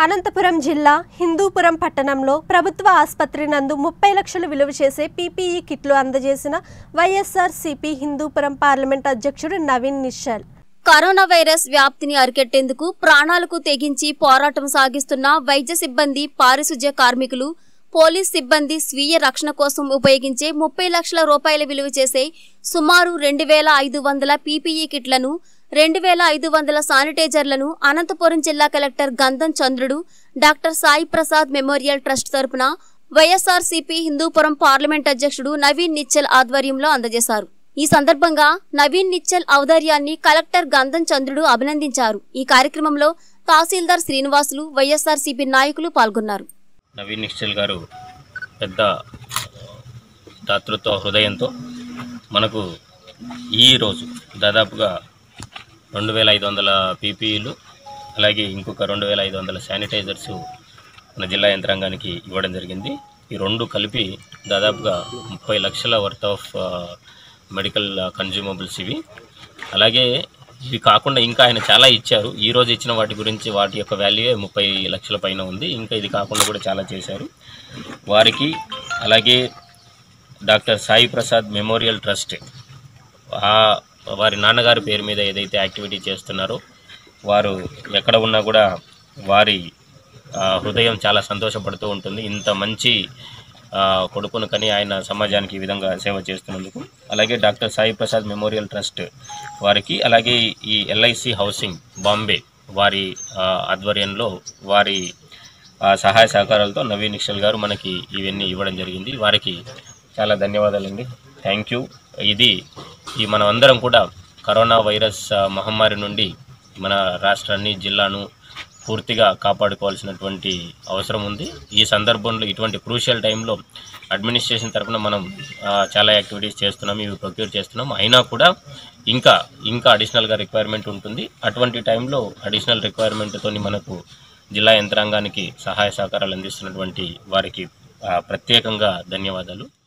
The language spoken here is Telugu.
అనంతపురం జిల్లా హిందూపురం పట్టణంలో ప్రభుత్వ ఆసుపత్రి నందు 30 లక్షలు విలువ చేసే పీపీఈ కిట్లు అందజేసిన వైఎస్ఆర్సీపీ హిందూపురం పార్లమెంట్ అధ్యక్షుడు నవీన్ నిశ్చల్. కరోనా వైరస్ వ్యాప్తిని అరికట్టేందుకు ప్రాణాలకు తెగించి పోరాటం సాగిస్తున్న వైద్య సిబ్బంది, పారిశుధ్య కార్మికులు, పోలీస్ సిబ్బంది స్వీయ రక్షణ కోసం ఉపయోగించే 30 లక్షల రూపాయల విలువ చేసే సుమారు 2500 పీపీఈ కిట్లను, 2500 శానిటైజర్లను అనంతపురం జిల్లా collector Gandham Chandrudu, doctor Sai Prasad memorial trust తరపున వైఎస్ఆర్సీపీ హిందూపురం పార్లమెంట్ అధ్యక్షుడు నవీన్ నిశ్చల్ ఆధ్వర్యంలో అందజేశారు. ఈ సందర్భంగా నవీన్ నిశ్చల్ ఔదార్యాన్ని కలెక్టర్ గంధం చంద్రుడు అభినందించారు. ఈ కార్యక్రమంలో తహసీల్దార్ శ్రీనివాసులు, వైఎస్ఆర్సీపీ నాయకులు పాల్గొన్నారు. నవీన్ నిశ్చల్ గారు పెద్ద దాతృత్వ హృదయంతో మనకు ఈరోజు దాదాపుగా 2500 పీపీఈలు, అలాగే ఇంకొక 2500 శానిటైజర్స్ మన జిల్లా యంత్రాంగానికి ఇవ్వడం జరిగింది. ఈ రెండు కలిపి దాదాపుగా 30 లక్షల వర్త్ ఆఫ్ మెడికల్ కన్జ్యూమబుల్స్ ఇవి. అలాగే ఇవి కాకుండా ఇంకా ఆయన చాలా ఇచ్చారు. ఈరోజు ఇచ్చిన వాటి గురించి వాటి యొక్క వాల్యూ 30 లక్షల పైన ఉంది. ఇంకా ఇది కాకుండా కూడా చాలా చేశారు. వారికి అలాగే doctor Sai Prasad memorial trust వారి నాన్నగారి పేరు మీద ఏదైతే యాక్టివిటీ చేస్తున్నారో వారు ఎక్కడ ఉన్నా కూడా వారి హృదయం చాలా సంతోషపడుతూ ఉంటుంది. ఇంత మంచి కొడుకును కని ఆయన సమాజానికి ఈ విధంగా సేవ చేస్తున్నందుకు. అలాగే doctor Sai Prasad memorial trust వారికి, అలాగే ఈ ఎల్ఐసి హౌసింగ్ బాంబే వారి ఆధ్వర్యంలో వారి సహాయ సహకారాలతో నవీన్ నిశ్చల్ గారు మనకి ఇవన్నీ ఇవ్వడం జరిగింది. వారికి చాలా ధన్యవాదాలండి. Thank you. ఈ మనం అందరం కూడా కరోనా వైరస్ మహమ్మారి నుండి మన రాష్ట్రాన్ని, జిల్లాను పూర్తిగా కాపాడుకోవాల్సినటువంటి అవసరం ఉంది. ఈ సందర్భంలో ఇటువంటి క్రూషియల్ టైంలో అడ్మినిస్ట్రేషన్ తరఫున మనం చాలా యాక్టివిటీస్ చేస్తున్నాం, ఇవి ప్రొక్యూర్ చేస్తున్నాం. అయినా కూడా ఇంకా అడిషనల్గా రిక్వైర్మెంట్ ఉంటుంది. అటువంటి టైంలో అడిషనల్ రిక్వైర్మెంట్తో మనకు జిల్లా యంత్రాంగానికి సహాయ సహకారాలు అందిస్తున్నటువంటి వారికి ప్రత్యేకంగా ధన్యవాదాలు.